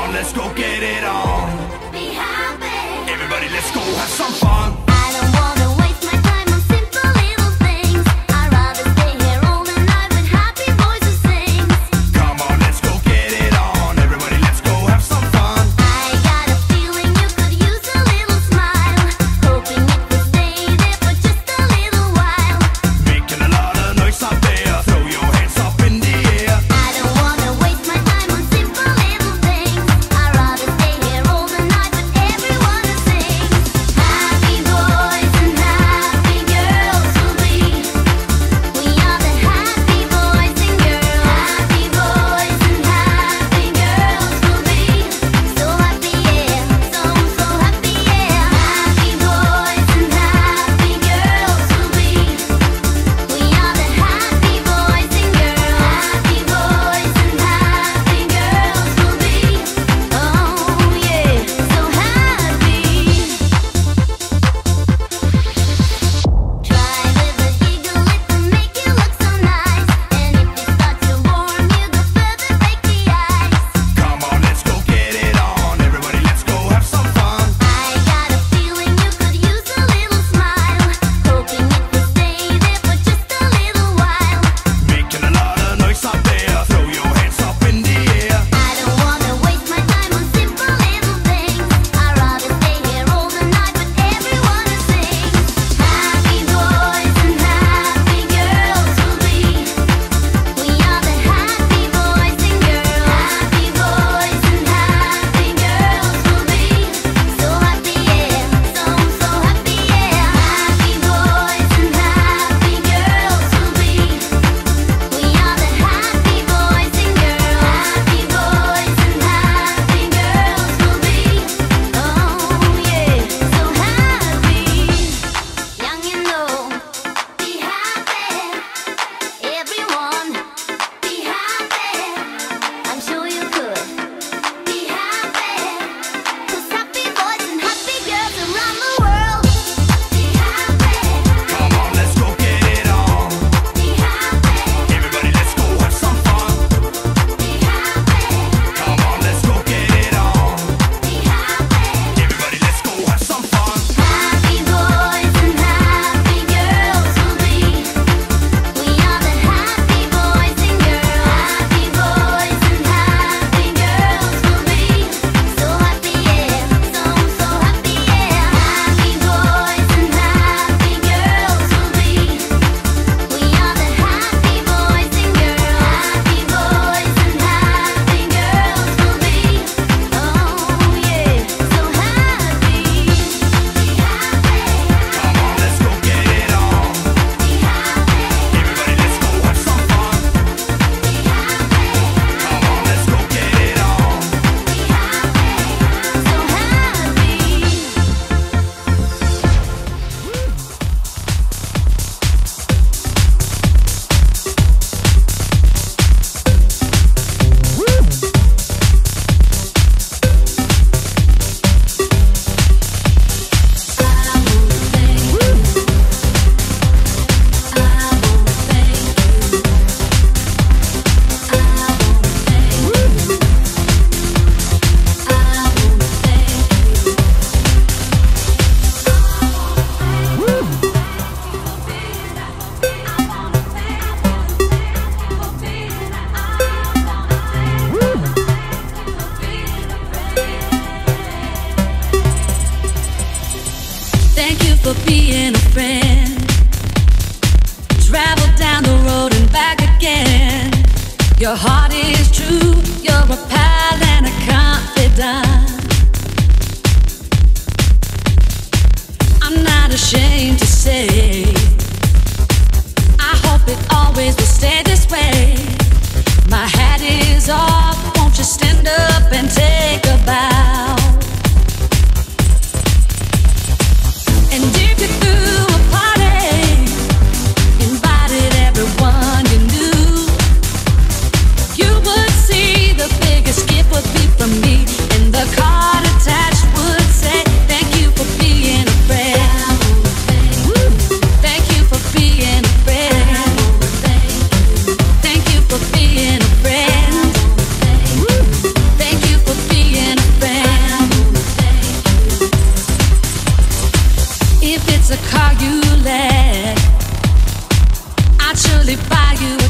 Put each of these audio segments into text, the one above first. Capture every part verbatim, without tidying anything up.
on, let's go get it on. Be happy. Everybody, let's go have some fun. I don't wanna waste my time on simple little things. I'd rather stay here all the night with happy voices sing. Come on, let's go get it on. Everybody, let's go have some fun. I got a feeling you could use a little smile. Hoping it will stay there for just a little while. Making a lot of noise out there. Throw your hands up in the air. I don't wanna waste my time on simple little things. I'd rather stay here all the night with everyone to sing. Happy voices.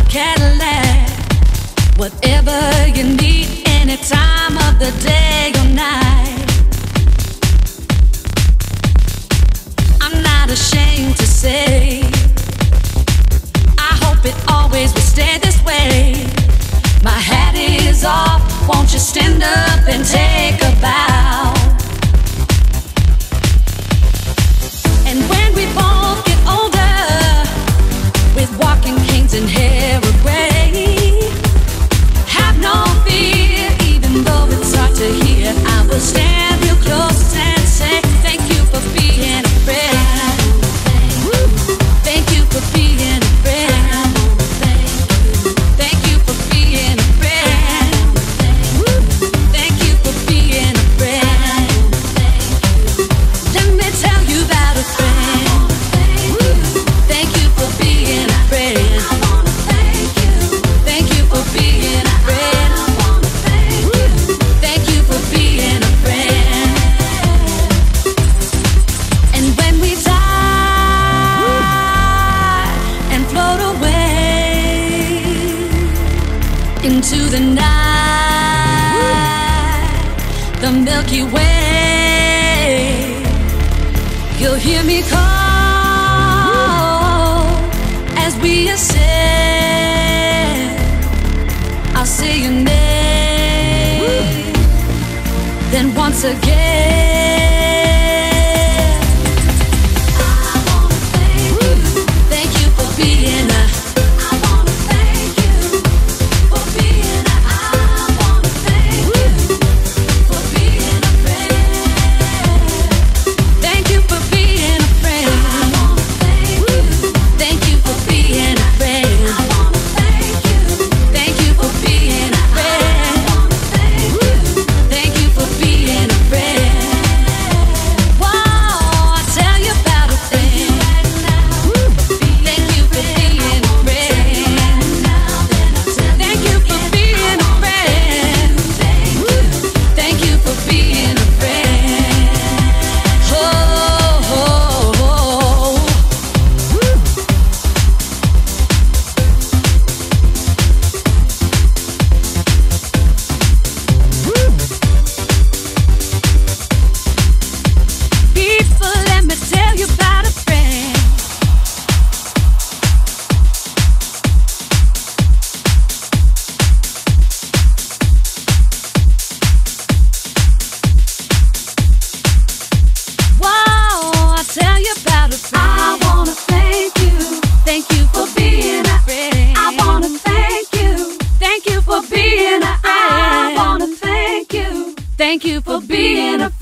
Cadillac. Whatever you need, any time of the day or night. I'm not ashamed to say, I hope it always will stay this way. My hat is off, won't you stand up and take a bow? And when we both get older, with walking canes and hair of gray, have no fear, even though it's hard to hear. I will stand real close and say thank you for being a friend. Thank you for being a friend. Thank you for being a friend. Thank you for being a friend. Let me tell you about a friend. Thank you for being a friend. Thank you for being a friend. Thank you for being a friend. And when we die and float away into the night, the Milky Way, you'll hear me call as we ascend. I'll say your name, then once again I wanna thank you. Thank you for being a I wanna thank you for being a I wanna thank you for being a friend. Thank you for being a friend. I wanna thank you. Thank you for being a friend. I wanna thank you. Thank you for being a friend. I wanna thank you. Thank you for being a friend. Whoa, I tell you about a thing. Thank you for being a friend. Thank you for being a friend. Thank you for being a friend. Oh, oh, oh. People, let me tell you about a friend. Whoa, I'll tell you about a friend. I wanna thank you. Thank you for being a friend. I wanna thank you. Thank you for being a friend. I wanna thank you. Thank you for being a friend.